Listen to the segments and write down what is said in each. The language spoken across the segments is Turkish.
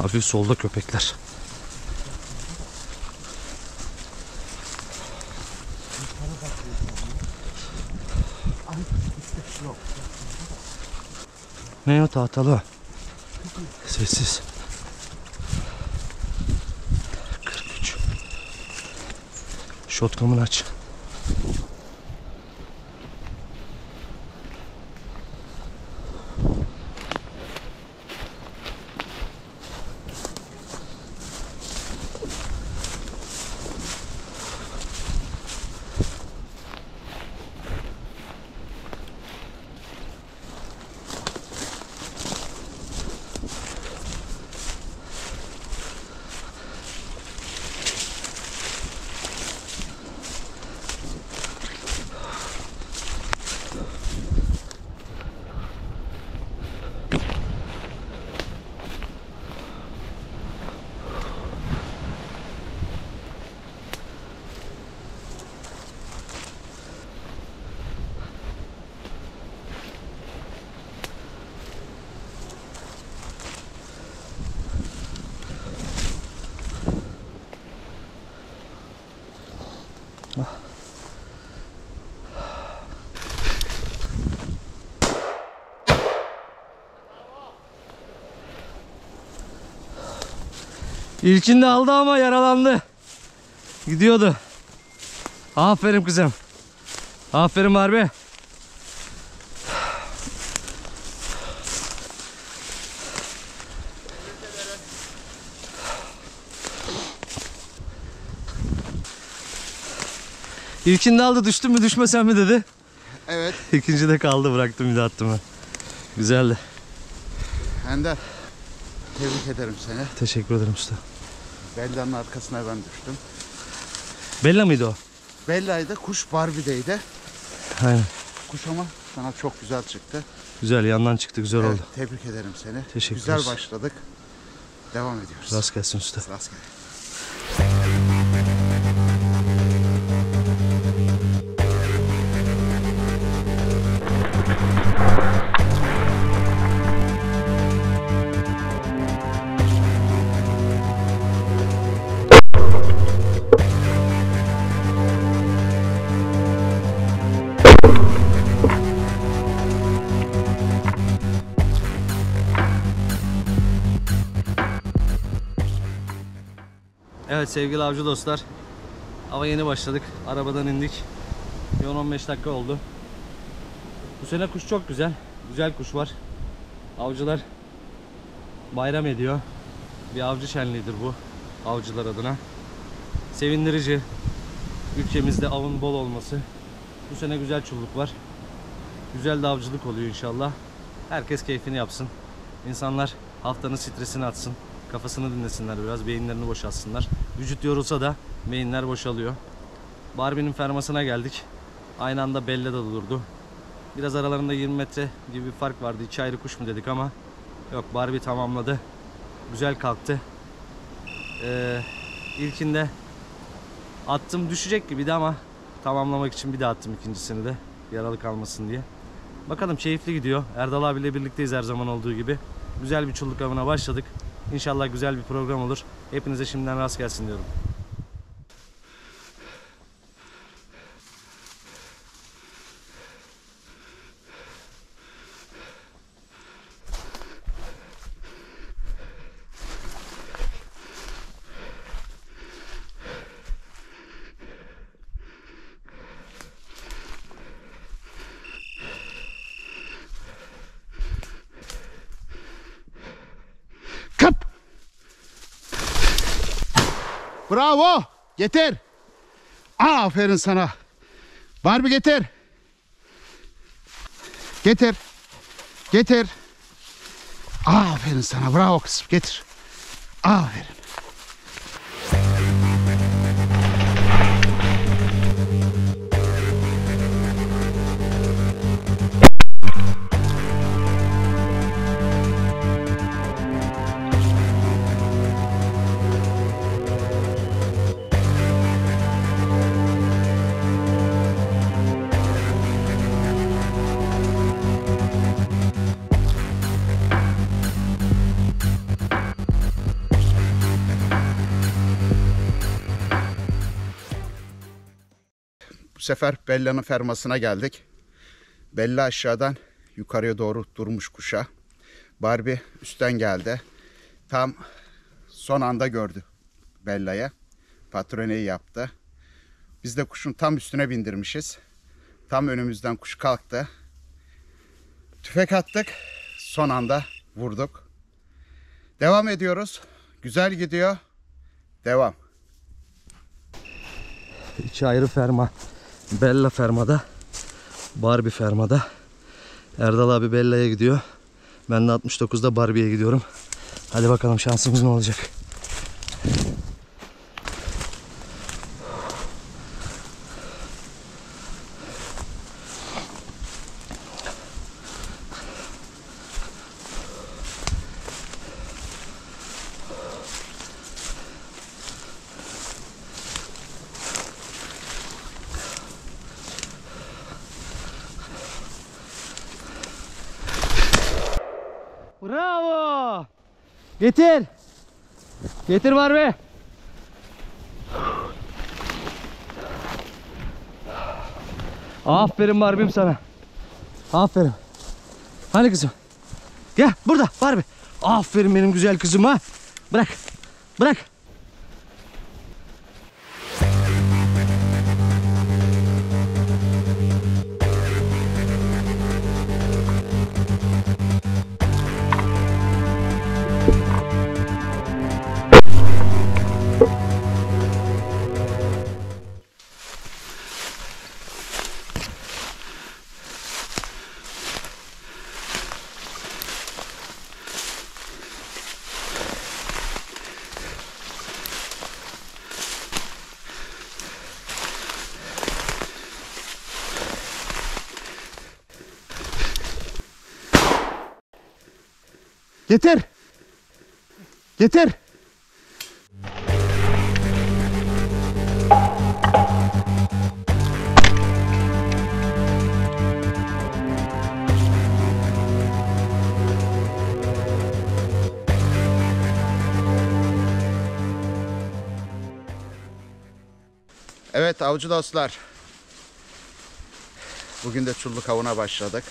Hafif solda köpekler. Ne o tahtalı? Sessiz. 43. Shotgun'u aç. İlkinde aldı ama yaralandı. Gidiyordu. Aferin kızım. Aferin Barbie. İlkinde aldı, düştün mü düşmesen mi dedi. Evet. İkinci de kaldı, bıraktım bir de attım ben. Güzeldi. Ender, tebrik ederim seni. Teşekkür ederim usta. Bella'nın arkasına ben düştüm. Bella mıydı o? Bella'ydı, kuş Barbie'deydi. Aynen. Kuş ama sana çok güzel çıktı. Güzel, yandan çıktı, güzel Evet, oldu. tebrik ederim seni. Teşekkür Güzel ederiz. başladık. Devam ediyoruz. Rast gelsin usta. Rastgele. Evet sevgili avcı dostlar, hava yeni başladık, arabadan indik, bir 10-15 dakika oldu. Bu sene kuş çok güzel, güzel kuş var. Avcılar bayram ediyor, bir avcı şenliğidir bu avcılar adına. Sevindirici, ülkemizde avın bol olması. Bu sene güzel çulluk var, güzel de avcılık oluyor inşallah. Herkes keyfini yapsın, İnsanlar haftanın stresini atsın. Kafasını dinlesinler biraz, beyinlerini boşaltsınlar. Vücut yorulsa da beyinler boşalıyor. Barbie'nin fermasına geldik. Aynı anda Bella da durdu. Biraz aralarında 20 metre gibi bir fark vardı. İki ayrı kuş mu dedik ama yok, Barbie tamamladı. Güzel kalktı. İlkinde attım, düşecek gibiydi ama tamamlamak için bir daha attım ikincisini de. Yaralı kalmasın diye. Bakalım, keyifli gidiyor. Erdal abiyle birlikteyiz her zaman olduğu gibi. Güzel bir çulluk avına başladık. İnşallah güzel bir program olur. Hepinize şimdiden rast gelsin diyorum. Kap! Bravo! Getir! Aferin sana! Barbie getir! Getir! Getir! Aferin sana! Bravo kızım! Getir! Aferin! sefer Bella'nın fermasına geldik. Bella aşağıdan yukarıya doğru durmuş kuşa. Barbie üstten geldi. Tam son anda gördü Bella'ya. Patroneyi yaptı. Biz de kuşun tam üstüne bindirmişiz. Tam önümüzden kuş kalktı. Tüfek attık. Son anda vurduk. Devam ediyoruz. Güzel gidiyor. Devam. İki ayrı ferma. Bella fermada. Barbie fermada. Erdal abi Bella'ya gidiyor. Ben de 69'da Barbie'ye gidiyorum. Hadi bakalım şansımız ne olacak. Bravo! Getir! Getir Barbie! Aferin Barbie'm sana. Aferin. Hani kızım? Gel burada Barbie. Aferin benim güzel kızıma. Bırak. Bırak. Getir. Getir. Evet avcı dostlar. Bugün de çulluk avına başladık.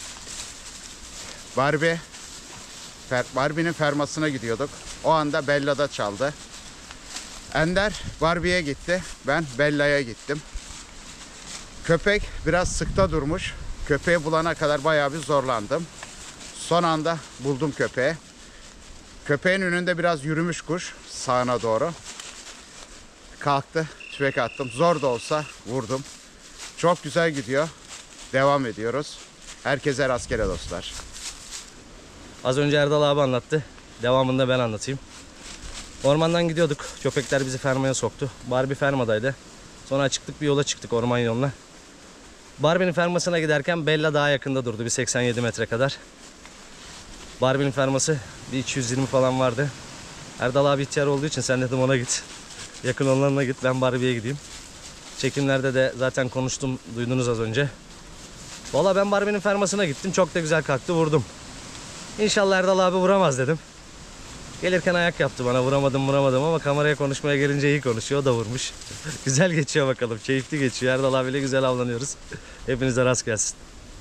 Barbie'nin fermasına gidiyorduk. O anda Bella da çaldı. Ender Barbie'ye gitti. Ben Bella'ya gittim. Köpek biraz sıkta durmuş. Köpeği bulana kadar bayağı bir zorlandım. Son anda buldum köpeği. Köpeğin önünde biraz yürümüş kuş sağına doğru. Kalktı. Tüfek attım. Zor da olsa vurdum. Çok güzel gidiyor. Devam ediyoruz. Herkese rastgele dostlar. Az önce Erdal abi anlattı. Devamında ben anlatayım. Ormandan gidiyorduk. Köpekler bizi fermaya soktu. Barbie fermadaydı. Sonra çıktık bir yola çıktık orman yoluna. Barbie'nin fermasına giderken Bella daha yakında durdu. Bir 87 metre kadar. Barbie'nin ferması bir 220 falan vardı. Erdal abi ihtiyar olduğu için sen dedim ona git. Yakın olanına git, ben Barbie'ye gideyim. Çekimlerde de zaten konuştum, duydunuz az önce. Valla ben Barbie'nin fermasına gittim. Çok da güzel kalktı, vurdum. İnşallah Erdal abi vuramaz dedim. Gelirken ayak yaptı bana, vuramadım ama kameraya konuşmaya gelince iyi konuşuyor, o da vurmuş. Güzel geçiyor bakalım, keyifli geçiyor. Erdal abiyle güzel avlanıyoruz. Hepinize rast gelsin.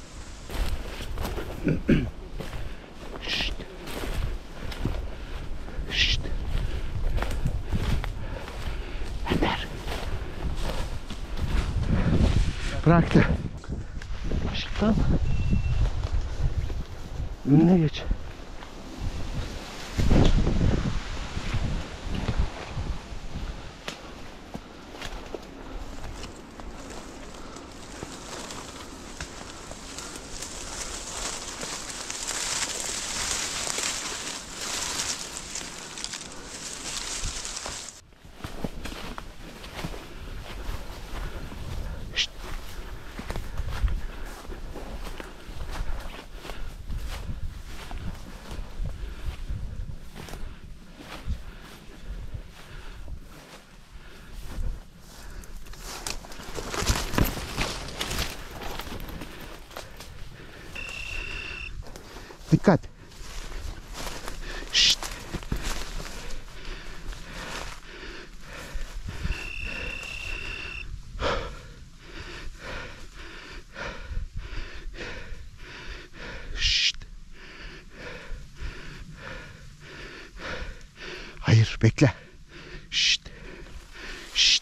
Şşt. Şşt. Ender. Bıraktı. Şşt, tamam. Önüne geç. Dikkat. Şşt. Hayır, bekle. Şşt. Şşt.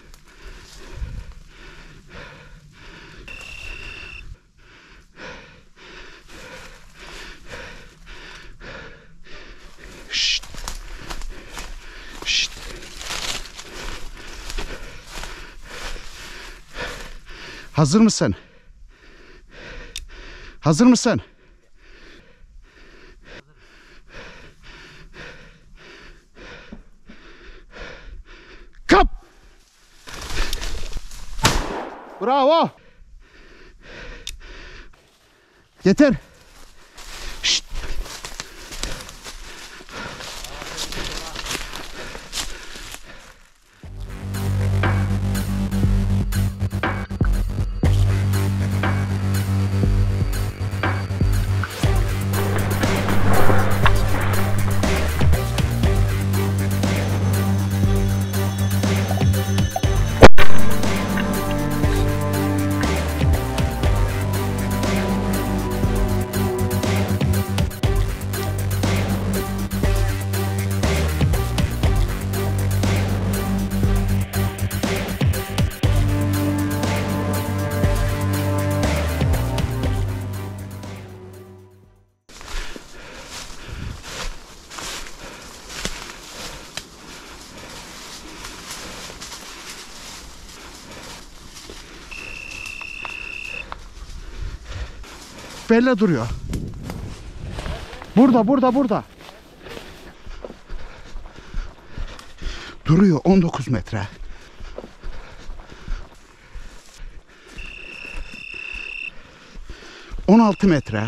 Şşt. Şşt. Hazır mısın? Hazır mısın? Kap! Bravo! Getir. Şşt. Bella duruyor. Burada. Duruyor 19 metre. ...16 metre.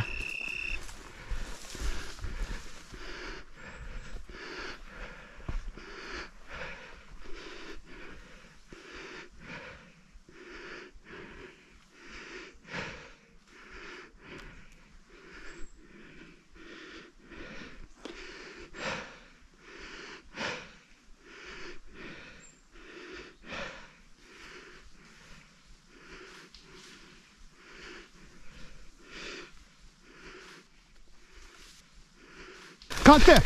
Kalktı.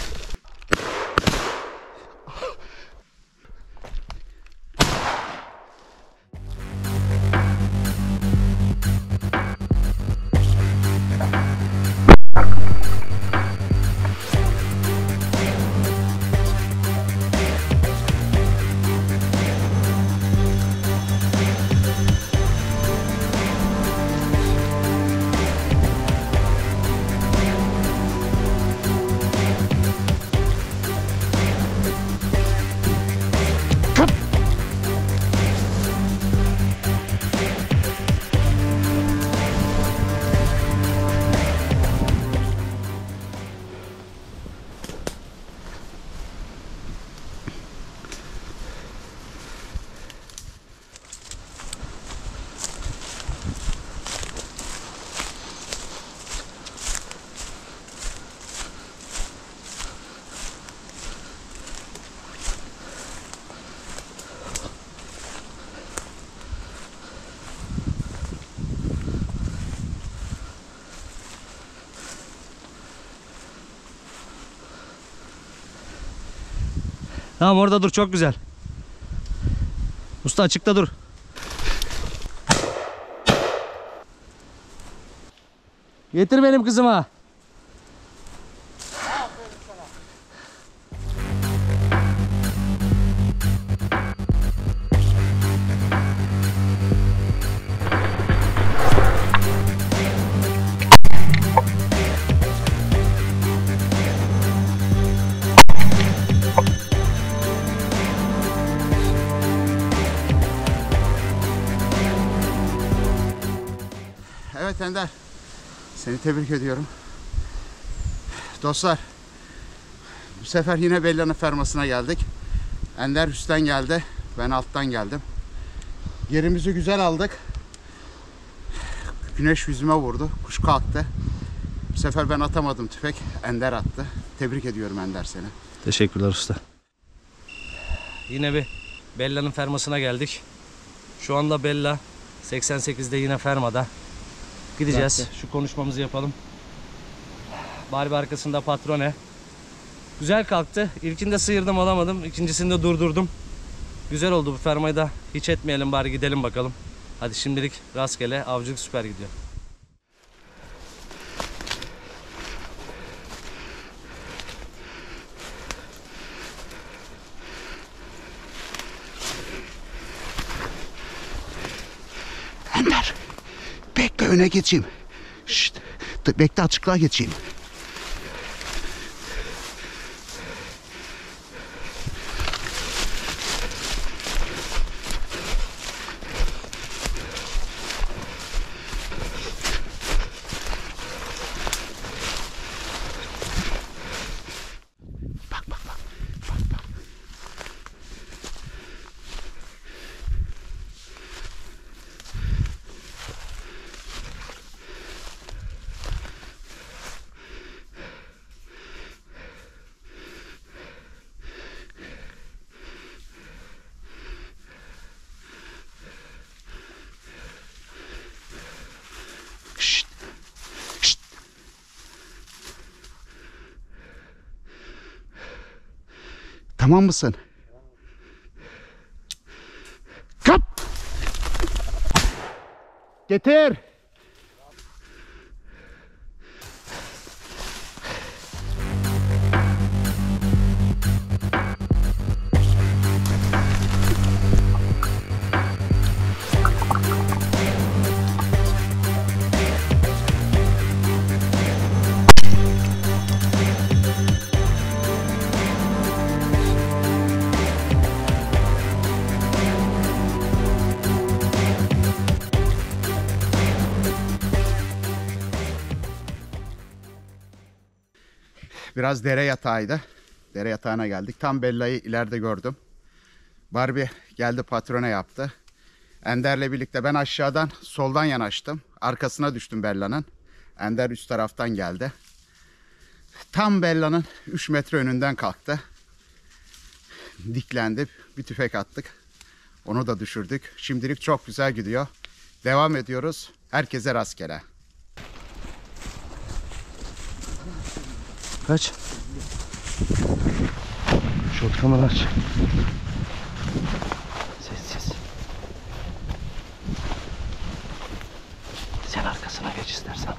Tamam, orada dur, çok güzel. Usta açıkta dur. Getir benim kızıma. Evet Ender, seni tebrik ediyorum. Dostlar, bu sefer yine Bella'nın fermasına geldik. Ender üstten geldi, ben alttan geldim. Yerimizi güzel aldık. Güneş yüzüme vurdu, kuş kalktı. Bu sefer ben atamadım tüfek, Ender attı. Tebrik ediyorum Ender seni. Teşekkürler usta. Yine bir Bella'nın fermasına geldik. Şu anda Bella 88'de yine fermada. Gideceğiz. Şu konuşmamızı yapalım. Barbie arkasında Patrone. Güzel kalktı. İlkinde sıyırdım, alamadım. İkincisinde durdurdum. Güzel oldu. Bu fermayı da hiç etmeyelim, bari gidelim bakalım. Hadi şimdilik rastgele, avcılık süper gidiyor. Ender, bekle, öne geçeyim. Şşt, bekle, açıklığa geçeyim. Bak bak bak. Bak bak. Şşt. Şşt. Tamam mısın? Kap. Getir. Biraz dere yatağıydı. Dere yatağına geldik. Tam Bella'yı ileride gördüm. Barbie geldi, patrona yaptı. Ender'le birlikte ben aşağıdan soldan yanaştım. Arkasına düştüm Bella'nın. Ender üst taraftan geldi. Tam Bella'nın 3 metre önünden kalktı. Diklendi. Bir tüfek attık. Onu da düşürdük. Şimdilik çok güzel gidiyor. Devam ediyoruz. Herkese rastgele. Kaç. Şortkamını aç. Sessiz. Sen arkasına geç istersen.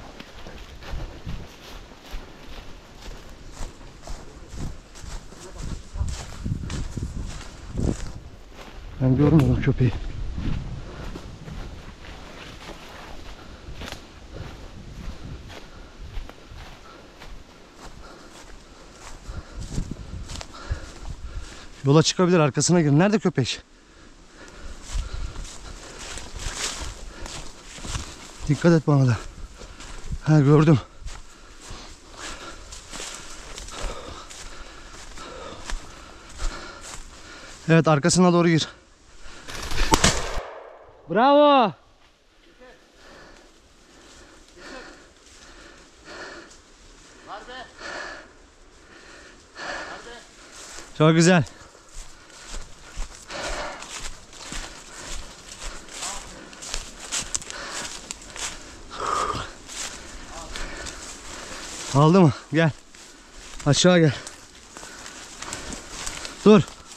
Ben görmüyorum köpeği. Yola çıkabilir, arkasına girin. Nerede köpek? Dikkat et bana da. Ha, gördüm. Evet, arkasına doğru gir. Bravo. Çok güzel. Aldı mı? Gel. Aşağı gel. Dur.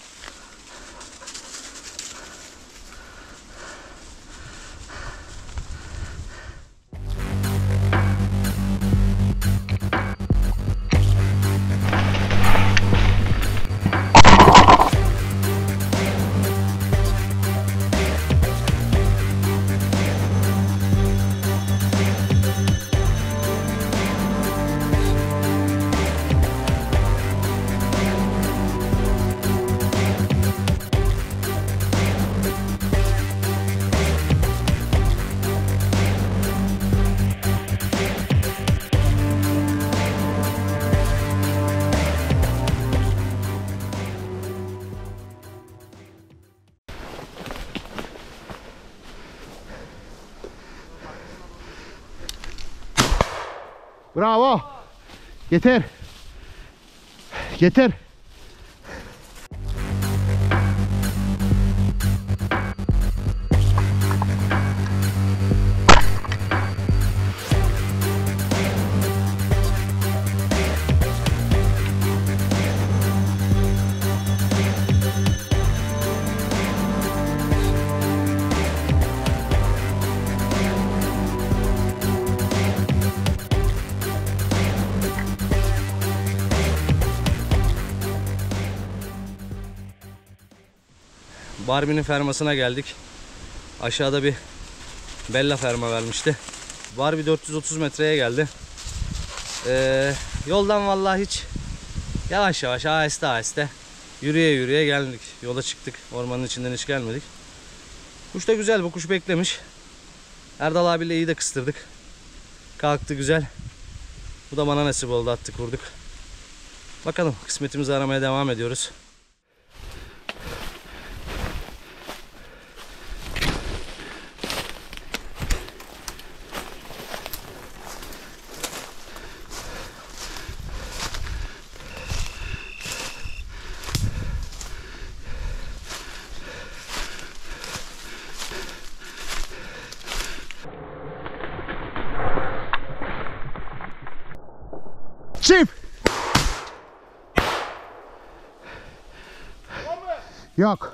Bravo. Getir. Getir. Barbie'nin fermasına geldik. Aşağıda bir Bella ferma vermişti. Barbie 430 metreye geldi. Yoldan vallahi hiç yavaş yavaş, aheste aheste, yürüye yürüye geldik. Yola çıktık. Ormanın içinden hiç gelmedik. Kuş da güzel. Bu kuş beklemiş. Erdal abiyle iyi de kıstırdık. Kalktı güzel. Bu da bana nasip oldu. Attık vurduk. Bakalım, kısmetimizi aramaya devam ediyoruz. Çift. Yok.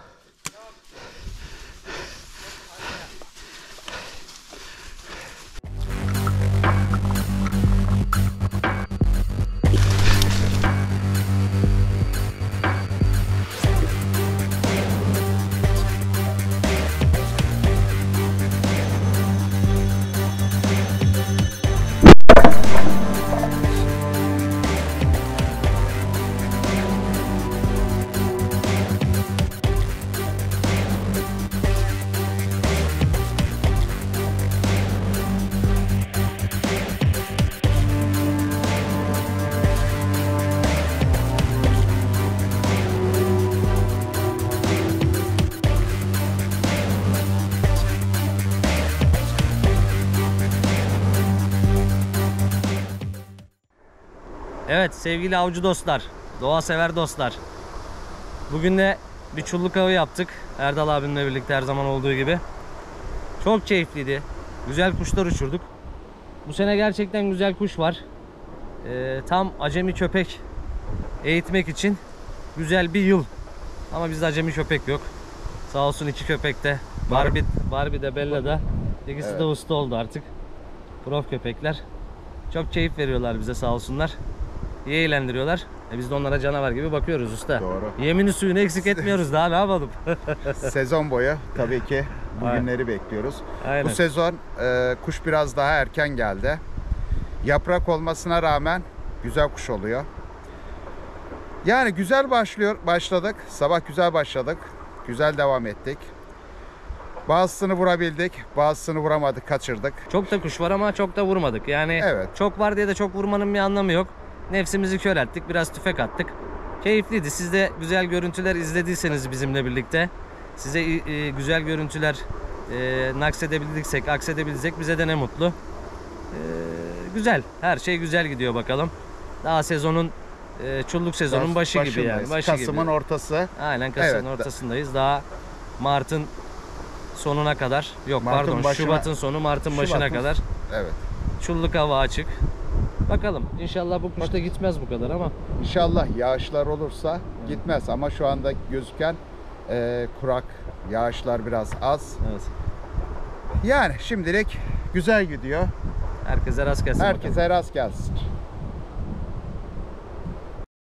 Evet sevgili avcı dostlar, doğa sever dostlar. Bugün de bir çulluk avı yaptık. Erdal abimle birlikte her zaman olduğu gibi. Çok keyifliydi. Güzel kuşlar uçurduk. Bu sene gerçekten güzel kuş var. Tam acemi köpek eğitmek için güzel bir yıl. Ama bizde acemi köpek yok. Sağ olsun iki köpek de. Barbie de Bella da. İkisi de usta oldu artık. Prof köpekler. Çok keyif veriyorlar bize sağ olsunlar. İyi eğlendiriyorlar. Biz de onlara canavar gibi bakıyoruz usta. Doğru. Yemini suyunu eksik etmiyoruz daha, ne yapalım? Sezon boyu tabii ki bugünleri bekliyoruz. Aynen. Bu sezon kuş biraz daha erken geldi. Yaprak olmasına rağmen güzel kuş oluyor. Yani güzel başladık. Sabah güzel başladık. Güzel devam ettik. Bazısını vurabildik, bazısını vuramadık, kaçırdık. Çok da kuş var ama çok da vurmadık. Yani Evet. çok var diye de çok vurmanın bir anlamı yok. Nefsimizi körelttik, biraz tüfek attık. Keyifliydi. Siz de güzel görüntüler izlediyseniz bizimle birlikte, size güzel görüntüler naksedebildiksek, aksedebildiksek bize de ne mutlu. Güzel. Her şey güzel gidiyor bakalım. Daha sezonun çulluk sezonun başı gibi yani. Başı Kasım'ın gibi. ortası. Aynen Kasım'ın Evet. ortasındayız. Daha Mart'ın sonuna kadar. Yok Mart'ın pardon, başına- Şubat'ın sonu, Mart'ın başına Şubat'ın- kadar. Evet. Çulluk hava açık. Bakalım. İnşallah bu kuş da gitmez bu kadar ama. İnşallah yağışlar olursa gitmez ama şu anda gözüken kurak, yağışlar biraz az. Evet. Yani şimdilik güzel gidiyor. Herkese rast gelsin bakalım. Herkese rast gelsin.